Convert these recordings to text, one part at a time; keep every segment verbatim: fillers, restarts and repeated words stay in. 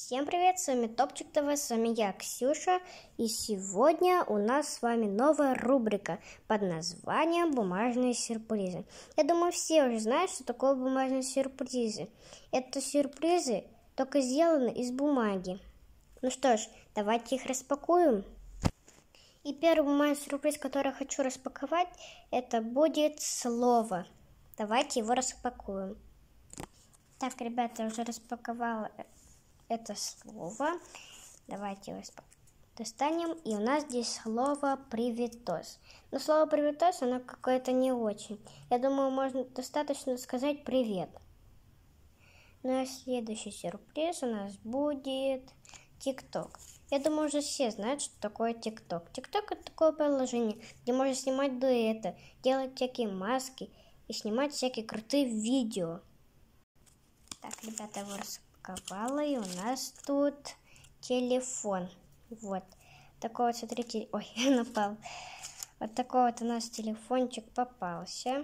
Всем привет, с вами Топчик ТВ, с вами я, Ксюша, и сегодня у нас с вами новая рубрика под названием «Бумажные сюрпризы». Я думаю, все уже знают, что такое бумажные сюрпризы. Это сюрпризы, только сделаны из бумаги. Ну что ж, давайте их распакуем. И первый бумажный сюрприз, который я хочу распаковать, это будет слово. Давайте его распакуем. Так, ребята, я уже распаковала это слово. Давайте его достанем. И у нас здесь слово «приветос». Но слово «приветос» оно какое-то не очень. Я думаю, можно достаточно сказать «привет». Ну а следующий сюрприз у нас будет ТикТок. Я думаю, уже все знают, что такое ТикТок. ТикТок — это такое приложение, где можно снимать дуэты, делать всякие маски и снимать всякие крутые видео. Так, ребята, его распаковала, и у нас тут телефон. Вот такой вот, смотрите, ой, напал. Вот такой вот у нас телефончик попался.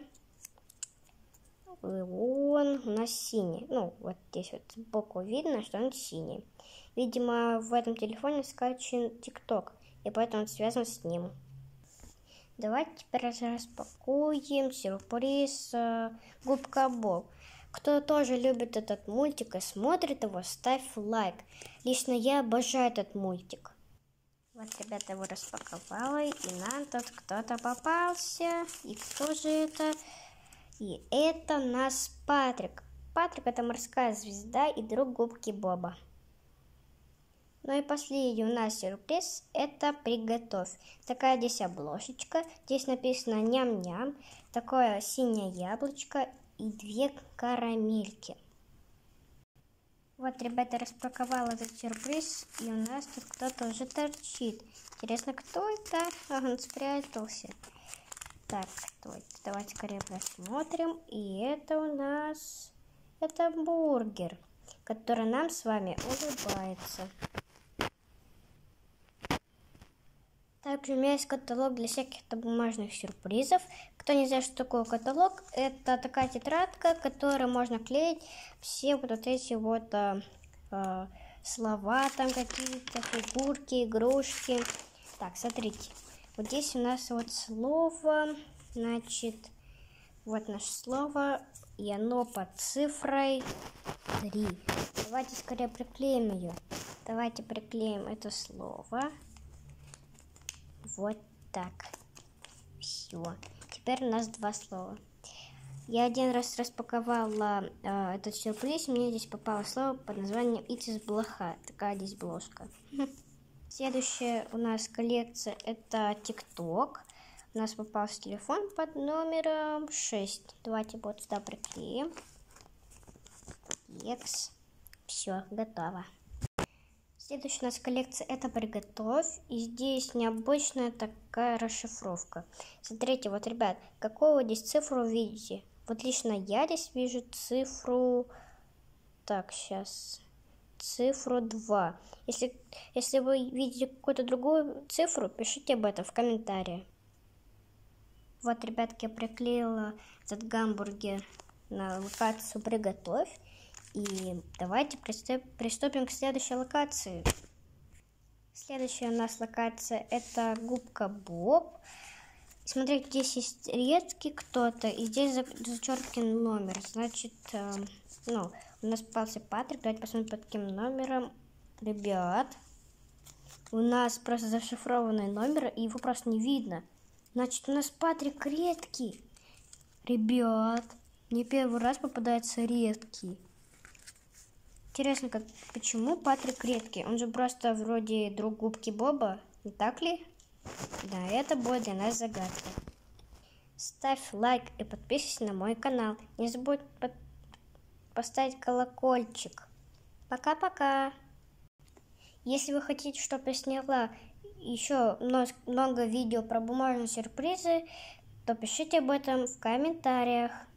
И он у нас синий. Ну, вот здесь вот сбоку видно, что он синий. Видимо, в этом телефоне скачан ТикТок, и поэтому он связан с ним. Давайте теперь распакуем сюрприз Губка Боб. Кто тоже любит этот мультик и смотрит его, ставь лайк. Лично я обожаю этот мультик. Вот, ребята, его распаковала, и нам тут кто-то попался. И кто же это? И это у нас Патрик. Патрик — это морская звезда и друг Губки Боба. Ну и последний у нас сюрприз — это «Приготовь». Такая здесь обложечка. Здесь написано «Ням-ням». Такое синее яблочко и две карамельки. Вот, ребята, распаковала этот сюрприз, и у нас тут кто-то уже торчит. Интересно, кто это? Ага, он спрятался. Так, кто это? Давайте скорее посмотрим. И это у нас... Это бургер, который нам с вами улыбается. Также у меня есть каталог для всяких бумажных сюрпризов. Кто не знает, что такое каталог, это такая тетрадка, которой можно клеить все вот эти вот э, э, слова, там какие-то фигурки, игрушки. Так, смотрите, вот здесь у нас вот слово, значит, вот наше слово, и оно под цифрой три. Давайте скорее приклеим ее. Давайте приклеим это слово. Вот так. Все. Теперь у нас два слова. Я один раз распаковала э, этот сюрприз. Мне здесь попало слово под названием «Итис блоха». Такая здесь бложка. Следующая у нас коллекция — это ТикТок. У нас попался телефон под номером шесть. Давайте вот сюда приклеим. Екс. Все, готово. Следующая у нас коллекция — это «Приготовь», и здесь необычная такая расшифровка. Смотрите, вот, ребят, какую вы здесь цифру видите? Вот лично я здесь вижу цифру, так, сейчас, цифру два. Если, если вы видите какую-то другую цифру, пишите об этом в комментариях. Вот, ребятки, я приклеила этот гамбургер на локацию «Приготовь». И давайте приступим к следующей локации. Следующая у нас локация — это Губка Боб. Смотрите, здесь есть редкий кто-то, и здесь зачеркнут номер. Значит, э, ну, у нас попался Патрик. Давайте посмотрим, под каким номером. Ребят, у нас просто зашифрованный номер, и его просто не видно. Значит, у нас Патрик редкий. Ребят, мне первый раз попадается редкий. Интересно, как, почему Патрик редкий? Он же просто вроде друг Губки Боба, не так ли? Да, это будет для нас загадка. Ставь лайк и подписывайся на мой канал. Не забудь под... поставить колокольчик. Пока-пока. Если вы хотите, чтобы я сняла еще много видео про бумажные сюрпризы, то пишите об этом в комментариях.